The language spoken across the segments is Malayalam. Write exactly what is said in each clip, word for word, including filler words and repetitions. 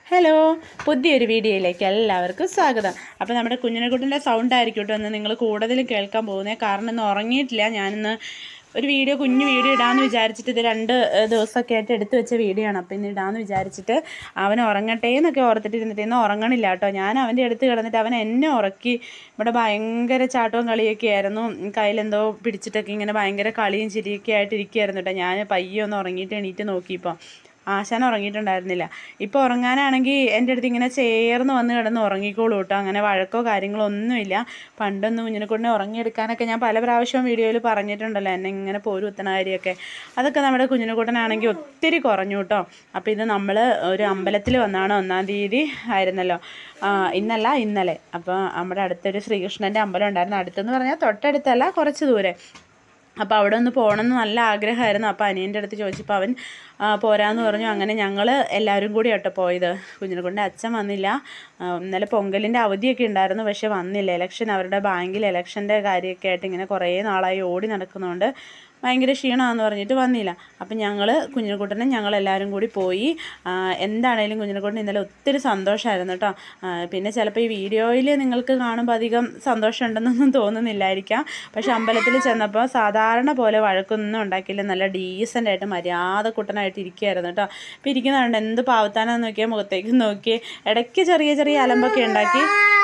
ഹലോ, പുതിയൊരു വീഡിയോയിലേക്ക് എല്ലാവർക്കും സ്വാഗതം. അപ്പോൾ നമ്മുടെ കുഞ്ഞിനെക്കുട്ടിൻ്റെ സൗണ്ട് ആയിരിക്കും കേട്ടോ എന്ന് നിങ്ങൾ കൂടുതലും കേൾക്കാൻ പോകുന്നത്. കാരണം ഇന്ന് ഉറങ്ങിയിട്ടില്ല. ഞാനിന്ന് ഒരു വീഡിയോ കുഞ്ഞു വീഡിയോ ഇടാമെന്ന് വിചാരിച്ചിട്ട് ഇത് രണ്ട് ദിവസമൊക്കെ ആയിട്ട് എടുത്തു വെച്ച വീഡിയോ ആണ്. അപ്പോൾ ഇന്ന് ഇടാമെന്ന് വിചാരിച്ചിട്ട് അവൻ ഉറങ്ങട്ടെ എന്നൊക്കെ ഓർത്തിട്ട് ഇരുന്നിട്ട് ഇന്ന് ഉറങ്ങണില്ല കേട്ടോ. ഞാൻ അവൻ്റെ അടുത്ത് കിടന്നിട്ട് അവൻ എന്നെ ഉറക്കി. ഇവിടെ ഭയങ്കര ചാട്ടവും കളിയൊക്കെ ആയിരുന്നു. കയ്യിലെന്തോ പിടിച്ചിട്ടൊക്കെ ഇങ്ങനെ ഭയങ്കര കളിയും ചിരിയൊക്കെ ആയിട്ട് ഇരിക്കുകയായിരുന്നു കേട്ടോ. ഞാൻ പയ്യെ ഒന്ന് ഉറങ്ങിയിട്ട് എണീറ്റ് നോക്കിയപ്പോൾ ആശാൻ ഉറങ്ങിയിട്ടുണ്ടായിരുന്നില്ല. ഇപ്പോൾ ഉറങ്ങാനാണെങ്കിൽ എൻ്റെ അടുത്ത് ഇങ്ങനെ ചേർന്ന് വന്ന് കിടന്ന് ഉറങ്ങിക്കോളൂ കേട്ടോ. അങ്ങനെ വഴക്കോ കാര്യങ്ങളോ ഒന്നുമില്ല. പണ്ടൊന്നും കുഞ്ഞിനെക്കൊണ്ട് ഉറങ്ങിയെടുക്കാനൊക്കെ ഞാൻ പല പ്രാവശ്യവും വീഡിയോയിൽ പറഞ്ഞിട്ടുണ്ടല്ലോ, എന്നെ ഇങ്ങനെ പോരും ഉത്തണ കാര്യമൊക്കെ. അതൊക്കെ നമ്മുടെ കുഞ്ഞിനെക്കൂട്ടനാണെങ്കിൽ ഒത്തിരി കുറഞ്ഞു കേട്ടോ. അപ്പോൾ ഇത് നമ്മൾ ഒരു അമ്പലത്തിൽ വന്നാണ്, ഒന്നാം തീയതി ആയിരുന്നല്ലോ, ഇന്നല്ല ഇന്നലെ. അപ്പോൾ നമ്മുടെ അടുത്തൊരു ശ്രീകൃഷ്ണൻ്റെ അമ്പലം ഉണ്ടായിരുന്നു. അടുത്തെന്ന് പറഞ്ഞാൽ തൊട്ടടുത്തല്ല, കുറച്ച് ദൂരെ. അപ്പോൾ അവിടെ ഒന്ന് പോകണമെന്ന് നല്ല ആഗ്രഹമായിരുന്നു. അപ്പോൾ അനിയൻ്റെ അടുത്ത് ചോദിച്ചപ്പോൾ അവൻ പോരാന്ന് പറഞ്ഞു. അങ്ങനെ ഞങ്ങൾ എല്ലാവരും കൂടി കേട്ടോ പോയത്. കുഞ്ഞിനെക്കൊണ്ട് അച്ഛൻ വന്നില്ല. ഇന്നലെ പൊങ്കലിൻ്റെ അവധിയൊക്കെ ഉണ്ടായിരുന്നു, പക്ഷേ വന്നില്ല. ഇലക്ഷൻ, അവരുടെ ബാങ്കിൽ ഇലക്ഷൻ്റെ കാര്യമൊക്കെ ആയിട്ട് ഇങ്ങനെ കുറേ നാളായി ഓടി നടക്കുന്നതുകൊണ്ട് ഭയങ്കര ക്ഷീണമാണെന്ന് പറഞ്ഞിട്ട് വന്നില്ല. അപ്പം ഞങ്ങൾ കുഞ്ഞിനെക്കുട്ടനെ ഞങ്ങളെല്ലാവരും കൂടി പോയി. എന്താണേലും കുഞ്ഞിനെക്കുട്ടൻ ഇന്നലെ ഒത്തിരി സന്തോഷമായിരുന്നു കേട്ടോ. പിന്നെ ചിലപ്പോൾ ഈ വീഡിയോയിൽ നിങ്ങൾക്ക് കാണുമ്പോൾ അധികം സന്തോഷമുണ്ടെന്നൊന്നും തോന്നുന്നില്ലായിരിക്കാം. പക്ഷെ അമ്പലത്തിൽ ചെന്നപ്പോൾ സാധാരണ പോലെ വഴക്കൊന്നും ഉണ്ടാക്കിയില്ല. നല്ല ഡീസൻ്റായിട്ട് മര്യാദ കുട്ടനായിട്ട് ഇരിക്കുകയായിരുന്നു കേട്ടോ. അപ്പോൾ ഇരിക്കുന്നതുകൊണ്ട് എന്ത് പാവത്താനാന്ന് നോക്കിയാൽ മുഖത്തേക്ക് നോക്കി ഇടയ്ക്ക് ചെറിയ ചെറിയ അലമ്പൊക്കെ ഉണ്ടാക്കി.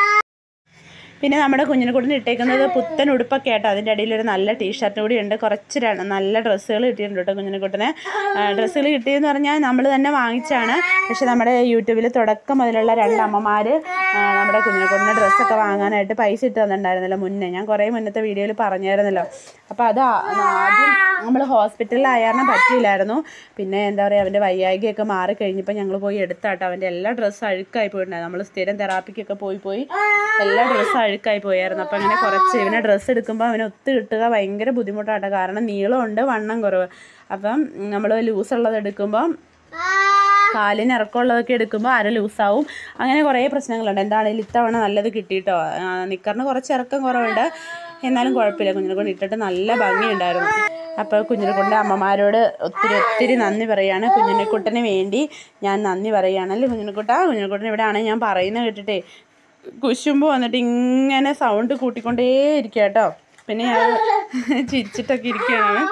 പിന്നെ നമ്മുടെ കുഞ്ഞിനെക്കൂട്ടിന് ഇട്ടേക്കുന്നത് പുത്തൻ ഉടുപ്പൊക്കെ ആട്ടോ. അതിൻ്റെ അടിയിലൊരു നല്ല ടീഷർട്ട് കൂടി ഉണ്ട്. കുറച്ച് നല്ല ഡ്രസ്സുകൾ കിട്ടിയിട്ടുണ്ട് കേട്ടോ കുഞ്ഞിനെക്കൂട്ടിന്. ഡ്രസ്സുകൾ കിട്ടിയെന്ന് പറഞ്ഞാൽ നമ്മൾ തന്നെ വാങ്ങിച്ചാണ്. പക്ഷെ നമ്മുടെ യൂട്യൂബിൽ തുടക്കം മുതലുള്ള രണ്ടമ്മമാർ നമ്മുടെ കുഞ്ഞിനെക്കൂട്ടിന് ഡ്രസ്സൊക്കെ വാങ്ങാനായിട്ട് പൈസ ഇട്ട് തന്നിട്ടുണ്ടായിരുന്നല്ലോ മുന്നേ. ഞാൻ കുറേ മുന്നത്തെ വീഡിയോയിൽ പറഞ്ഞായിരുന്നല്ലോ. അപ്പോൾ അത് ആദ്യം നമ്മൾ ഹോസ്പിറ്റലിലായാരണം പറ്റിയില്ലായിരുന്നു. പിന്നെ എന്താ പറയുക, അവൻ്റെ വയ്യായികയൊക്കെ മാറിക്കഴിഞ്ഞപ്പോൾ ഞങ്ങൾ പോയി എടുത്താട്ടോ. അവൻ്റെ എല്ലാ ഡ്രസ്സും അഴുക്കായി പോയിട്ടുണ്ടായിരുന്നു. നമ്മൾ സ്ഥിരം തെറാപ്പിക്കൊക്കെ പോയി പോയി എല്ലാ ഡ്രസ്സും അഴുക്കായി പോയായിരുന്നു. അപ്പോൾ അങ്ങനെ കുറച്ച് ഇവനെ ഡ്രസ്സ് എടുക്കുമ്പോൾ അവനെ ഒത്തു കിട്ടുക ഭയങ്കര ബുദ്ധിമുട്ടാട്ടോ. കാരണം നീളമുണ്ട്, വണ്ണം കുറവ്. അപ്പം നമ്മൾ ലൂസുള്ളത് എടുക്കുമ്പം കാലിന് ഇറക്കമുള്ളതൊക്കെ എടുക്കുമ്പോൾ അര ലൂസാവും. അങ്ങനെ കുറേ പ്രശ്നങ്ങളുണ്ട്. എന്താണെങ്കിലും ഇത്തവണ നല്ലത് കിട്ടിയിട്ടോ. നിക്കറിന് കുറച്ച് ഇറക്കം കുറവുണ്ട്, എന്നാലും കുഴപ്പമില്ല. കുഞ്ഞിനെക്കൊണ്ട് ഇട്ടിട്ട് നല്ല ഭംഗിയുണ്ടായിരുന്നു. അപ്പോൾ കുഞ്ഞിനെക്കൊണ്ട് അമ്മമാരോട് ഒത്തിരി ഒത്തിരി നന്ദി പറയുകയാണ്. കുഞ്ഞിനെക്കുട്ടന് വേണ്ടി ഞാൻ നന്ദി പറയുകയാണല്ലേ കുഞ്ഞിനെക്കുട്ട. കുഞ്ഞിനെക്കുട്ടൻ ഇവിടെ ആണെങ്കിൽ ഞാൻ പറയുന്നത് കേട്ടിട്ടേ കുശുമ്പ് വന്നിട്ട് ഇങ്ങനെ സൗണ്ട് കൂട്ടിക്കൊണ്ടേ ഇരിക്കുക കേട്ടോ. പിന്നെ ഞാൻ ചിരിച്ചിട്ടൊക്കെ ഇരിക്കുകയാണ്.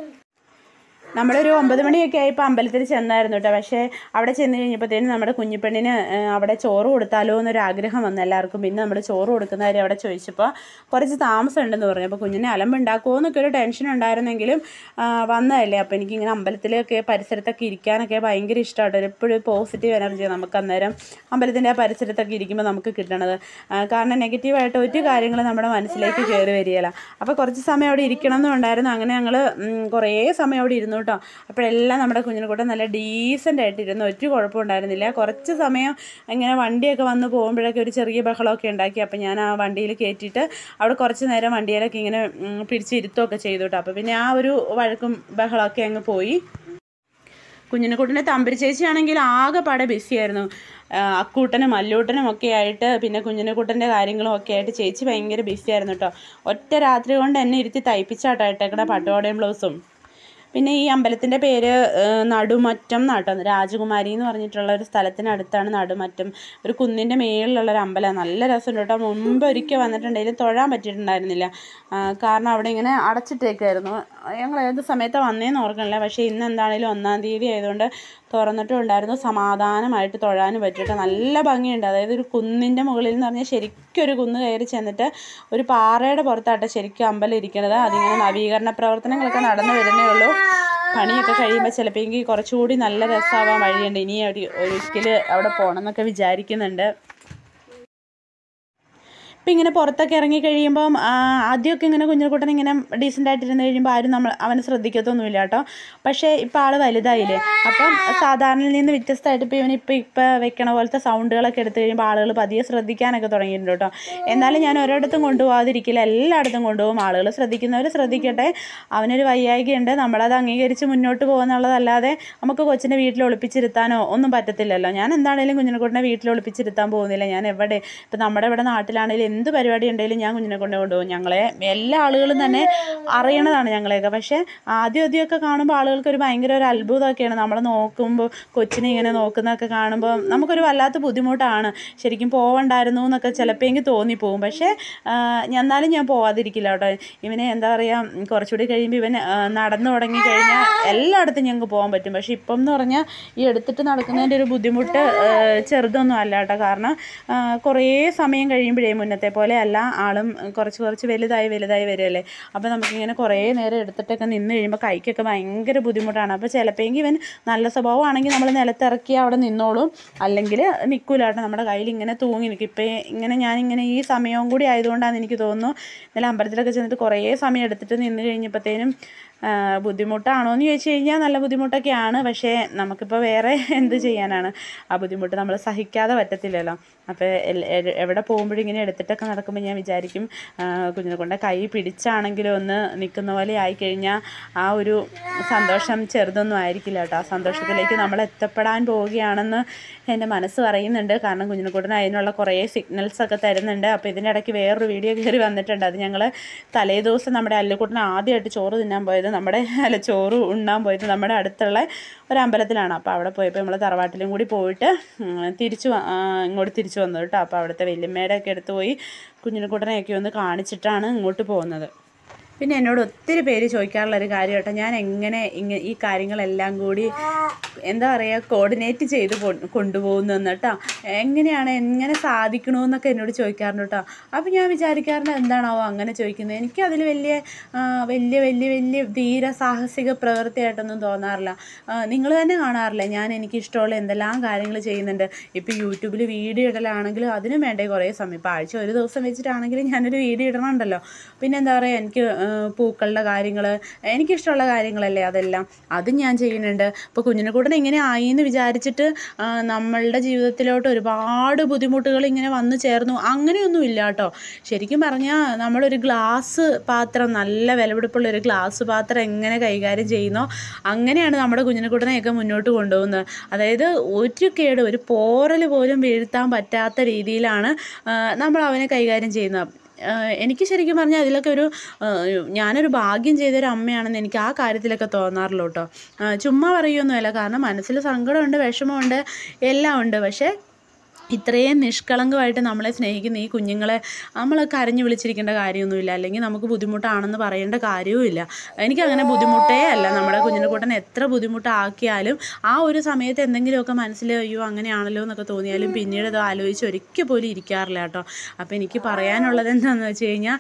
നമ്മളൊരു ഒമ്പത് മണിയൊക്കെ ആയപ്പോൾ അമ്പലത്തിൽ ചെന്നായിരുന്നു കേട്ടോ. പക്ഷേ അവിടെ ചെന്ന് കഴിഞ്ഞപ്പോഴത്തേനും നമ്മുടെ കുഞ്ഞിപ്പെണ്ണിന് അവിടെ ചോറ് കൊടുത്താലോ എന്നൊരു ആഗ്രഹം വന്നു എല്ലാവർക്കും. പിന്നെ നമ്മൾ ചോറ് കൊടുക്കുന്ന കാര്യം അവിടെ ചോദിച്ചപ്പോൾ കുറച്ച് താമസം ഉണ്ടെന്ന് പറഞ്ഞു. അപ്പോൾ കുഞ്ഞിനെ അലമ്പുണ്ടാക്കുമോ എന്നൊക്കെ ഒരു ടെൻഷൻ ഉണ്ടായിരുന്നെങ്കിലും വന്നതല്ലേ. അപ്പോൾ എനിക്കിങ്ങനെ അമ്പലത്തിലൊക്കെ പരിസരത്തൊക്കെ ഇരിക്കാനൊക്കെ ഭയങ്കര ഇഷ്ടമാട്ടോ. എപ്പോഴും പോസിറ്റീവ് എനർജി നമുക്ക് അന്നേരം അമ്പലത്തിൻ്റെ ആ പരിസരത്തൊക്കെ ഇരിക്കുമ്പോൾ നമുക്ക് കിട്ടണത്. കാരണം നെഗറ്റീവായിട്ട് ഒരു കാര്യങ്ങൾ നമ്മുടെ മനസ്സിലേക്ക് കയറി വരികയില്ല. അപ്പോൾ കുറച്ച് സമയം അവിടെ ഇരിക്കണം എന്നുണ്ടായിരുന്നു. അങ്ങനെ ഞങ്ങൾ കുറേ സമയം അവിടെ ഇരുന്നു കേട്ടോ. അപ്പോഴെല്ലാം നമ്മുടെ കുഞ്ഞിനെക്കൂട്ടൻ നല്ല ഡീസൻ്റ് ആയിട്ടിരുന്നു. ഒരു കുഴപ്പം ഉണ്ടായിരുന്നില്ല. കുറച്ച് സമയം ഇങ്ങനെ വണ്ടിയൊക്കെ വന്ന് പോകുമ്പോഴൊക്കെ ഒരു ചെറിയ ബഹളമൊക്കെ ഉണ്ടാക്കി. അപ്പോൾ ഞാൻ ആ വണ്ടിയിൽ കയറ്റിയിട്ട് അവിടെ കുറച്ച് നേരം വണ്ടിയിലൊക്കെ ഇങ്ങനെ പിടിച്ചിരുത്തുകയൊക്കെ ചെയ്തു കേട്ടോ. അപ്പോൾ പിന്നെ ആ ഒരു വഴക്കും ബഹളമൊക്കെ അങ്ങ് പോയി. കുഞ്ഞിനെക്കൂട്ടിൻ്റെ തമ്പരി ചേച്ചിയാണെങ്കിൽ ആകെ പാടെ ബിസിയായിരുന്നു. അക്കൂട്ടനും മല്ലൂട്ടനും ഒക്കെ ആയിട്ട് പിന്നെ കുഞ്ഞിനെക്കൂട്ടൻ്റെ കാര്യങ്ങളും ഒക്കെ ആയിട്ട് ചേച്ചി ഭയങ്കര ബിസിയായിരുന്നു കേട്ടോ. ഒറ്റ രാത്രി കൊണ്ട് എന്നെ ഇരുത്തി തയ്പ്പിച്ചാട്ടോ ഇട്ടേക്കണ പട്ടുപാടയും ബ്ലൗസും. പിന്നെ ഈ അമ്പലത്തിൻ്റെ പേര് നടുമറ്റം എന്നാട്ടോ. രാജകുമാരി എന്ന് പറഞ്ഞിട്ടുള്ള ഒരു സ്ഥലത്തിനടുത്താണ് നടുമറ്റം. ഒരു കുന്നിൻ്റെ മേളിലുള്ളൊരു അമ്പലമാണ്. നല്ല രസമുണ്ട് കേട്ടോ. മുമ്പ് ഒരിക്കൽ വന്നിട്ടുണ്ടെങ്കിലും തൊഴാൻ പറ്റിയിട്ടുണ്ടായിരുന്നില്ല. കാരണം അവിടെ ഇങ്ങനെ അടച്ചിട്ടേക്കായിരുന്നു. ഞങ്ങൾ ഏത് സമയത്താണ് വന്നേന്ന് ഓർക്കണില്ല. പക്ഷേ ഇന്ന് എന്താണെങ്കിലും ഒന്നാം തീയതി ആയതുകൊണ്ട് തുറന്നിട്ടും ഉണ്ടായിരുന്നു. സമാധാനമായിട്ട് തൊഴാനും പറ്റിയിട്ട് നല്ല ഭംഗിയുണ്ട്. അതായത് ഒരു കുന്നിൻ്റെ മുകളിൽ എന്ന് പറഞ്ഞാൽ ശരിക്കും ഒരു കുന്ന് കയറി ചെന്നിട്ട് ഒരു പാറയുടെ പുറത്താട്ടെ ശരിക്കും അമ്പലം ഇരിക്കുന്നത്. അതിങ്ങനെ നവീകരണ പ്രവർത്തനങ്ങളൊക്കെ നടന്നു വരുന്നേ ഉള്ളൂ. പണിയൊക്കെ കഴിയുമ്പോൾ ചിലപ്പോൾ എങ്കിൽ കുറച്ചുകൂടി നല്ല രസമാവാൻ വഴിയുണ്ട്. ഇനി ഒരു ഒരിക്കൽ അവിടെ പോകണം എന്നൊക്കെ വിചാരിക്കുന്നുണ്ട്. ഇപ്പം ഇങ്ങനെ പുറത്തൊക്കെ ഇറങ്ങി കഴിയുമ്പം ആദ്യമൊക്കെ ഇങ്ങനെ കുഞ്ഞിനെക്കൂട്ടൻ ഇങ്ങനെ ഡീസൻ്റായിട്ടിരുന്ന് കഴിയുമ്പോൾ ആരും നമ്മൾ അവനെ ശ്രദ്ധിക്കത്തൊന്നുമില്ല കേട്ടോ. പക്ഷേ ഇപ്പോൾ ആൾ വലുതായില്ലേ. അപ്പം സാധാരണയിൽ നിന്ന് വ്യത്യസ്തമായിട്ട് ഇപ്പോൾ ഇവന് ഇപ്പോൾ ഇപ്പോൾ വെക്കണ പോലത്തെ സൗണ്ടുകളൊക്കെ എടുത്തു കഴിയുമ്പോൾ ആളുകൾ പതിയെ ശ്രദ്ധിക്കാനൊക്കെ തുടങ്ങിയിട്ടുണ്ട് കേട്ടോ. എന്നാലും ഞാൻ ഒരിടത്തും കൊണ്ടുപോകാതിരിക്കില്ല, എല്ലായിടത്തും കൊണ്ടുപോകും. ആളുകൾ ശ്രദ്ധിക്കുന്നവർ ശ്രദ്ധിക്കട്ടെ. അവനൊരു വയ്യായികയുണ്ട്, നമ്മളത് അംഗീകരിച്ച് മുന്നോട്ട് പോകുന്നുള്ളതല്ലാതെ നമുക്ക് കൊച്ചിനെ വീട്ടിൽ ഒളിപ്പിച്ചിരുത്താനോ ഒന്നും പറ്റത്തില്ലല്ലോ. ഞാൻ എന്താണെങ്കിലും കുഞ്ഞിനെക്കൂട്ടിനെ വീട്ടിൽ ഒളിപ്പിച്ചിരുത്താൻ പോകുന്നില്ല. ഞാൻ എവിടെ ഇപ്പം നമ്മുടെ ഇവിടെ നാട്ടിലാണെങ്കിലും എന്ത് പരിപാടി ഉണ്ടെങ്കിലും ഞാൻ കുഞ്ഞിനെ കൊണ്ട് കൊണ്ടുപോകും. ഞങ്ങളെ എല്ലാ ആളുകളും തന്നെ അറിയണതാണ് ഞങ്ങളെയൊക്കെ. പക്ഷേ ആദ്യം ആദ്യമൊക്കെ കാണുമ്പോൾ ആളുകൾക്കൊരു ഭയങ്കര ഒരു അത്ഭുതമൊക്കെയാണ്. നമ്മളെ നോക്കുമ്പോൾ കൊച്ചിനെ ഇങ്ങനെ നോക്കുന്നതൊക്കെ കാണുമ്പോൾ നമുക്കൊരു വല്ലാത്ത ബുദ്ധിമുട്ടാണ്. ശരിക്കും പോവണ്ടായിരുന്നു എന്നൊക്കെ ചിലപ്പോൾ എനിക്ക് തോന്നിപ്പോവും. പക്ഷേ എന്നാലും ഞാൻ പോവാതിരിക്കില്ല കേട്ടോ. ഇവനെ എന്താ പറയുക, കുറച്ചുകൂടി കഴിയുമ്പോൾ ഇവൻ നടന്നു തുടങ്ങി കഴിഞ്ഞാൽ എല്ലായിടത്തും ഞങ്ങൾക്ക് പോകാൻ പറ്റും. പക്ഷേ ഇപ്പം എന്ന് പറഞ്ഞാൽ ഈ എടുത്തിട്ട് നടക്കുന്നതിൻ്റെ ഒരു ബുദ്ധിമുട്ട് ചെറുതൊന്നും അല്ല കേട്ടോ. കാരണം കുറേ സമയം കഴിയുമ്പോഴേ മുന്നത്തെ പോലെ അല്ല, ആളും കുറച്ച് കുറച്ച് വലുതായി വലുതായി വരുമല്ലേ. അപ്പോൾ നമുക്കിങ്ങനെ കുറേ നേരം എടുത്തിട്ടൊക്കെ നിന്ന് കഴിയുമ്പോൾ കൈക്കൊക്കെ ഭയങ്കര ബുദ്ധിമുട്ടാണ്. അപ്പോൾ ചിലപ്പോൾ ഇവൻ നല്ല സ്വഭാവമാണെങ്കിൽ നമ്മൾ നിലത്തിറക്കി അവിടെ നിന്നോളും, അല്ലെങ്കിൽ നിൽക്കൂല കേട്ടോ. നമ്മുടെ കയ്യിൽ ഇങ്ങനെ തൂങ്ങി നിൽക്കും. ഇപ്പോൾ ഇങ്ങനെ ഞാനിങ്ങനെ ഈ സമയവും കൂടി ആയതുകൊണ്ടാണെന്ന് എനിക്ക് തോന്നുന്നു. ഇന്നലെ അമ്പലത്തിലൊക്കെ ചെന്നിട്ട് കുറേ സമയം എടുത്തിട്ട് നിന്ന് കഴിഞ്ഞപ്പോഴത്തേനും ബുദ്ധിമുട്ടാണോ എന്ന് ചോദിച്ചു കഴിഞ്ഞാൽ നല്ല ബുദ്ധിമുട്ടൊക്കെയാണ്. പക്ഷേ നമുക്കിപ്പോൾ വേറെ എന്ത് ചെയ്യാനാണ്, ആ ബുദ്ധിമുട്ട് നമ്മൾ സഹിക്കാതെ പറ്റത്തില്ലല്ലോ. അപ്പോൾ എവിടെ പോകുമ്പോഴും ഇങ്ങനെ എടുത്തിട്ടൊക്കെ നടക്കുമ്പോൾ ഞാൻ വിചാരിക്കും കുഞ്ഞിനെ കൊണ്ട് കൈ പിടിച്ചാണെങ്കിലും ഒന്ന് നിൽക്കുന്ന പോലെ ആയിക്കഴിഞ്ഞാൽ ആ ഒരു സന്തോഷം ചെറുതൊന്നും ആയിരിക്കില്ല കേട്ടോ. ആ സന്തോഷത്തിലേക്ക് നമ്മൾ എത്തപ്പെടാൻ പോവുകയാണെന്ന് എൻ്റെ മനസ്സ് പറയുന്നുണ്ട്. കാരണം കുഞ്ഞിനെക്കൂട്ടിന് അതിനുള്ള കുറേ സിഗ്നൽസൊക്കെ തരുന്നുണ്ട്. അപ്പോൾ ഇതിൻ്റെ ഇടയ്ക്ക് വേറൊരു വീഡിയോ കയറി വന്നിട്ടുണ്ട്. അത് ഞങ്ങൾ തലേ ദിവസം നമ്മുടെ അല്ലുക്കുട്ടിന് ആദ്യമായിട്ട് ചോറ് തിന്നാൻ പോയത്, നമ്മുടെ അല്ല ചോറ് ഉണ്ണാൻ പോയത് നമ്മുടെ അടുത്തുള്ള ഒരു അമ്പലത്തിലാണ്. അപ്പോൾ അവിടെ പോയപ്പോൾ നമ്മൾ തറവാട്ടിലും കൂടി പോയിട്ട് തിരിച്ചു ഇങ്ങോട്ട് തിരിച്ചു വന്നത് കേട്ടോ. അപ്പോൾ അവിടുത്തെ വല്യമ്മയുടെ ഒക്കെ അടുത്ത് പോയി കുഞ്ഞിനെക്കൂട്ടനെയൊക്കെ ഒന്ന് കാണിച്ചിട്ടാണ് ഇങ്ങോട്ട് പോകുന്നത്. പിന്നെ എന്നോട് ഒത്തിരി പേര് ചോദിക്കാറുള്ളൊരു കാര്യം കേട്ടോ, ഞാൻ എങ്ങനെ ഇങ്ങനെ ഈ കാര്യങ്ങളെല്ലാം കൂടി എന്താ പറയുക കോർഡിനേറ്റ് ചെയ്ത് കൊണ്ടുപോകുന്നതെന്ന് കേട്ടോ. എങ്ങനെയാണ് എങ്ങനെ സാധിക്കണമെന്നൊക്കെ എന്നോട് ചോദിക്കാറുണ്ട് കേട്ടോ. അപ്പോൾ ഞാൻ വിചാരിക്കാറുണ്ട് എന്താണാവോ അങ്ങനെ ചോദിക്കുന്നത്. എനിക്കതിൽ വലിയ വലിയ വലിയ വലിയ ധീര സാഹസിക പ്രവൃത്തിയായിട്ടൊന്നും തോന്നാറില്ല. നിങ്ങൾ തന്നെ കാണാറില്ല ഞാൻ എനിക്കിഷ്ടമുള്ള എന്തെല്ലാം കാര്യങ്ങൾ ചെയ്യുന്നുണ്ട്. ഇപ്പോൾ യൂട്യൂബിൽ വീഡിയോ ഇടലാണെങ്കിലും അതിനും വേണ്ടേ കുറേ സമയം. ഇപ്പോൾ ആഴ്ച ഒരു ദിവസം വെച്ചിട്ടാണെങ്കിലും ഞാനൊരു വീഡിയോ ഇടണമുണ്ടല്ലോ. പിന്നെ എന്താ പറയുക, എനിക്ക് പൂക്കളുടെ കാര്യങ്ങൾ എനിക്കിഷ്ടമുള്ള കാര്യങ്ങളല്ലേ അതെല്ലാം, അതും ഞാൻ ചെയ്യുന്നുണ്ട്. ഇപ്പോൾ കുഞ്ഞിനെ കൂടെ ഇങ്ങനെ ആയി എന്ന് വിചാരിച്ചിട്ട് നമ്മളുടെ ജീവിതത്തിലോട്ട് ഒരുപാട് ബുദ്ധിമുട്ടുകൾ ഇങ്ങനെ വന്നു ചേർന്നു അങ്ങനെയൊന്നും ഇല്ല കേട്ടോ. ശരിക്കും പറഞ്ഞാൽ നമ്മളൊരു ഗ്ലാസ് പാത്രം, നല്ല വിലപിടിപ്പുള്ള ഒരു ഗ്ലാസ് പാത്രം എങ്ങനെ കൈകാര്യം ചെയ്യുന്നോ അങ്ങനെയാണ് നമ്മുടെ കുഞ്ഞിനെ കൂടനെയൊക്കെ മുന്നോട്ട് കൊണ്ടുപോകുന്നത്. അതായത് ഒരു കേട്, ഒരു പോറൽ പോലും വീഴ്ത്താൻ പറ്റാത്ത രീതിയിലാണ് നമ്മൾ അവനെ കൈകാര്യം ചെയ്യുന്നത്. എനിക്ക് ശരിക്കും പറഞ്ഞാൽ അതിലൊക്കെ ഒരു ഞാനൊരു ഭാഗ്യം ചെയ്തൊരു അമ്മയാണെന്ന് എനിക്ക് ആ കാര്യത്തിലൊക്കെ തോന്നാറുള്ളൂ കേട്ടോ. ചുമ്മാ പറയുമൊന്നുമല്ല, കാരണം മനസ്സിൽ സങ്കടമുണ്ട്, വിഷമമുണ്ട്, എല്ലാം ഉണ്ട്. പക്ഷേ ഇത്രയും നിഷ്കളങ്കമായിട്ട് നമ്മളെ സ്നേഹിക്കുന്ന ഈ കുഞ്ഞുങ്ങളെ നമ്മൾ കരഞ്ഞു വിളിച്ചിരിക്കേണ്ട കാര്യമൊന്നുമില്ല, അല്ലെങ്കിൽ നമുക്ക് ബുദ്ധിമുട്ടാണെന്ന് പറയേണ്ട കാര്യവുമില്ല. എനിക്കങ്ങനെ ബുദ്ധിമുട്ടേ അല്ല. നമ്മുടെ കുഞ്ഞിനെ കൂട്ടൻ എത്ര ബുദ്ധിമുട്ടാക്കിയാലും ആ ഒരു സമയത്ത് എന്തെങ്കിലുമൊക്കെ മനസ്സിൽ അയ്യോ അങ്ങനെയാണല്ലോ എന്നൊക്കെ തോന്നിയാലും പിന്നീട് അത് ആലോചിച്ച് ഒരിക്കൽ പോലും ഇരിക്കാറില്ല കേട്ടോ. അപ്പോൾ എനിക്ക് പറയാനുള്ളത് എന്താണെന്ന് വെച്ച് കഴിഞ്ഞാൽ,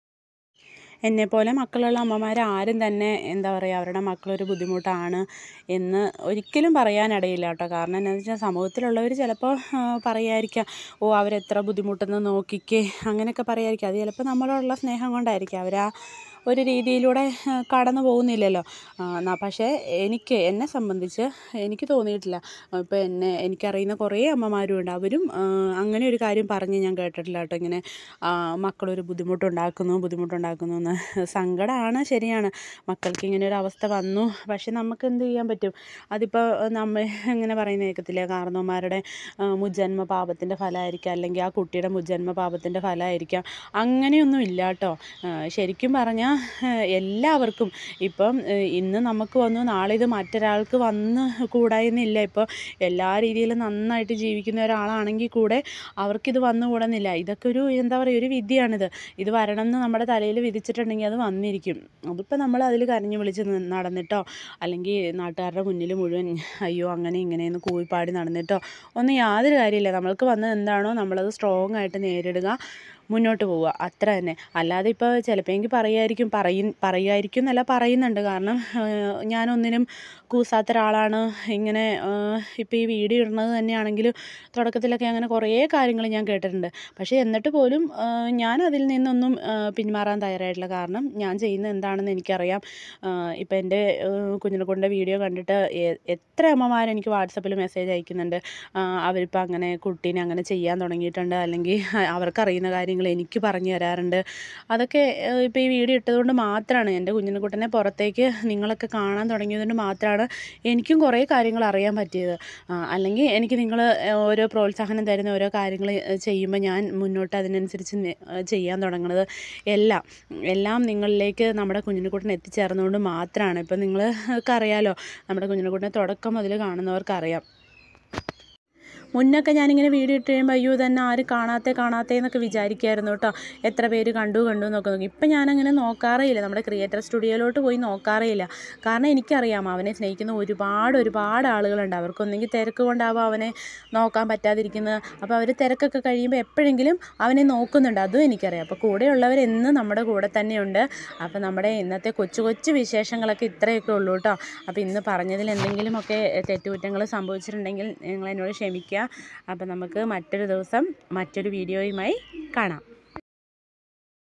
എന്നെപ്പോലെ മക്കളുള്ള അമ്മമാർ ആരും തന്നെ എന്താ പറയുക അവരുടെ മക്കളൊരു ബുദ്ധിമുട്ടാണ് എന്ന് ഒരിക്കലും പറയാനിടയില്ല കേട്ടോ. കാരണം എന്താണെന്ന് വെച്ചാൽ സമൂഹത്തിലുള്ളവർ ചിലപ്പോൾ പറയായിരിക്കാം, ഓ അവരെത്ര ബുദ്ധിമുട്ടെന്ന് നോക്കിക്കേ, അങ്ങനെയൊക്കെ പറയായിരിക്കും. അത് ചിലപ്പോൾ നമ്മളോടുള്ള സ്നേഹം കൊണ്ടായിരിക്കും അവർ ആ ഒരു രീതിയിലൂടെ കടന്നു പോകുന്നില്ലല്ലോ. പക്ഷേ എനിക്ക് എന്നെ സംബന്ധിച്ച് എനിക്ക് തോന്നിയിട്ടില്ല. ഇപ്പോൾ എന്നെ എനിക്കറിയുന്ന കുറേ അമ്മമാരും ഉണ്ട്, അവരും അങ്ങനെ ഒരു കാര്യം പറഞ്ഞ് ഞാൻ കേട്ടിട്ടില്ല കേട്ടോ. ഇങ്ങനെ മക്കളൊരു ബുദ്ധിമുട്ടുണ്ടാക്കുന്നു ബുദ്ധിമുട്ടുണ്ടാക്കുന്നു എന്ന്. സങ്കടമാണ്, ശരിയാണ്, മക്കൾക്ക് ഇങ്ങനെ ഒരു അവസ്ഥ വന്നു. പക്ഷെ നമുക്ക് എന്ത് ചെയ്യാൻ പറ്റും? അതിപ്പോൾ നമ്മൾ ഇങ്ങനെ പറയുന്ന കേൾക്കത്തില്ല, കാരണവന്മാരുടെ മുജ്ജന്മ പാപത്തിൻ്റെ ഫലമായിരിക്കാം, അല്ലെങ്കിൽ ആ കുട്ടിയുടെ മുജ്ജന്മ പാപത്തിൻ്റെ ഫലമായിരിക്കാം. അങ്ങനെയൊന്നും ഇല്ല കേട്ടോ. ശരിക്കും പറഞ്ഞാൽ എല്ലാവർക്കും ഇപ്പം ഇന്ന് നമുക്ക് വന്നു നാളെ ഇത് മറ്റൊരാൾക്ക് വന്ന് കൂടായെന്നില്ല. ഇപ്പോൾ എല്ലാ രീതിയിലും നന്നായിട്ട് ജീവിക്കുന്ന ഒരാളാണെങ്കിൽ കൂടെ അവർക്കിത് വന്നുകൂടുന്നില്ല. ഇതൊക്കെ ഒരു എന്താ പറയുക ഒരു വിധിയാണിത്. ഇത് വരണം എന്ന് നമ്മുടെ തലയിൽ വിധിച്ചിട്ടുണ്ടെങ്കിൽ അത് വന്നിരിക്കും. അതിപ്പോൾ നമ്മൾ അതിൽ കരഞ്ഞു വിളിച്ച് നടന്നിട്ടോ, അല്ലെങ്കിൽ നാട്ടുകാരുടെ മുന്നിൽ മുഴുവൻ അയ്യോ അങ്ങനെ ഇങ്ങനെയെന്ന് കൂവിപ്പാടി നടന്നിട്ടോ ഒന്നും യാതൊരു കാര്യമില്ല. നമ്മൾക്ക് വന്നത് എന്താണോ നമ്മളത് സ്ട്രോങ് ആയിട്ട് നേരിടുക, മുന്നോട്ട് പോവുക, അത്ര തന്നെ. അല്ലാതെ ഇപ്പോൾ ചിലപ്പോൾ എങ്കിൽ പറയുമായിരിക്കും പറയും പറയുമായിരിക്കും എന്നല്ല പറയുന്നുണ്ട്. കാരണം ഞാനൊന്നിനും കൂസാത്ത ഒരാളാണ്. ഇങ്ങനെ ഇപ്പോൾ ഈ വീഡിയോ ഇടുന്നത് തന്നെയാണെങ്കിലും തുടക്കത്തിലൊക്കെ അങ്ങനെ കുറേ കാര്യങ്ങൾ ഞാൻ കേട്ടിട്ടുണ്ട്. പക്ഷേ എന്നിട്ട് പോലും ഞാൻ അതിൽ നിന്നൊന്നും പിന്മാറാൻ തയ്യാറായിട്ടില്ല. കാരണം ഞാൻ ചെയ്യുന്നത് എന്താണെന്ന് എനിക്കറിയാം. ഇപ്പോൾ എൻ്റെ കുഞ്ഞിനെ കൊണ്ട് വീഡിയോ കണ്ടിട്ട് എത്ര അമ്മമാരെനിക്ക് വാട്സപ്പിൽ മെസ്സേജ് അയക്കുന്നുണ്ട്. അവരിപ്പോൾ അങ്ങനെ കുട്ടീനെ അങ്ങനെ ചെയ്യാൻ തുടങ്ങിയിട്ടുണ്ട്, അല്ലെങ്കിൽ അവർക്കറിയുന്ന കാര്യങ്ങൾ കാര്യങ്ങൾ എനിക്ക് പറഞ്ഞു തരാറുണ്ട്. അതൊക്കെ ഇപ്പോൾ ഈ വീഡിയോ ഇട്ടതുകൊണ്ട് മാത്രമാണ്, എൻ്റെ കുഞ്ഞിനെക്കുട്ടനെ പുറത്തേക്ക് നിങ്ങളൊക്കെ കാണാൻ തുടങ്ങിയതുകൊണ്ട് മാത്രമാണ് എനിക്കും കുറേ കാര്യങ്ങൾ അറിയാൻ പറ്റിയത്. അല്ലെങ്കിൽ എനിക്ക് നിങ്ങൾ ഓരോ പ്രോത്സാഹനം തരുന്ന ഓരോ കാര്യങ്ങൾ ചെയ്യുമ്പോൾ ഞാൻ മുന്നോട്ട് അതിനനുസരിച്ച് ചെയ്യാൻ തുടങ്ങുന്നത് എല്ലാം എല്ലാം നിങ്ങളിലേക്ക് നമ്മുടെ കുഞ്ഞിനെക്കുട്ടൻ എത്തിച്ചേർന്നുകൊണ്ട് മാത്രമാണ്. ഇപ്പം നിങ്ങൾക്ക് അറിയാലോ, നമ്മുടെ കുഞ്ഞിനെക്കുട്ടനെ തുടക്കം മുതൽ കാണുന്നവർക്കറിയാം. മുന്നൊക്കെ ഞാനിങ്ങനെ വീഡിയോ ഇട്ട് കഴിയുമ്പോൾ അയ്യോ തന്നെ ആരും കാണാത്ത കാണാത്തേ എന്നൊക്കെ വിചാരിക്കുമായിരുന്നു കേട്ടോ. എത്ര പേര് കണ്ടു കണ്ടു എന്നൊക്കെ നോക്കി. ഇപ്പം ഞാനങ്ങനെ നോക്കാറേയില്ല, നമ്മുടെ ക്രിയേറ്റർ സ്റ്റുഡിയോയിലോട്ട് പോയി നോക്കാറേയില്ല. കാരണം എനിക്കറിയാം അവനെ സ്നേഹിക്കുന്ന ഒരുപാട് ഒരുപാട് ആളുകളുണ്ട്. അവർക്കൊന്നെങ്കിൽ തിരക്ക് കൊണ്ടാവും അവനെ നോക്കാൻ പറ്റാതിരിക്കുന്നത്. അപ്പോൾ അവർ തിരക്കൊക്കെ കഴിയുമ്പോൾ എപ്പോഴെങ്കിലും അവനെ നോക്കുന്നുണ്ട്, അതും എനിക്കറിയാം. അപ്പോൾ കൂടെയുള്ളവരെന്നും നമ്മുടെ കൂടെ തന്നെയുണ്ട്. അപ്പോൾ നമ്മുടെ ഇന്നത്തെ കൊച്ചു കൊച്ചു വിശേഷങ്ങളൊക്കെ ഇത്രയൊക്കെ ഉള്ളൂ കേട്ടോ. അപ്പോൾ ഇന്ന് പറഞ്ഞതിൽ എന്തെങ്കിലുമൊക്കെ തെറ്റുകുറ്റങ്ങൾ സംഭവിച്ചിട്ടുണ്ടെങ്കിൽ നിങ്ങൾ എന്നോട് ക്ഷമിക്കുക. അപ്പോൾ നമുക്ക് മറ്റൊരു ദിവസം മറ്റൊരു വീഡിയോയുമായി കാണാം.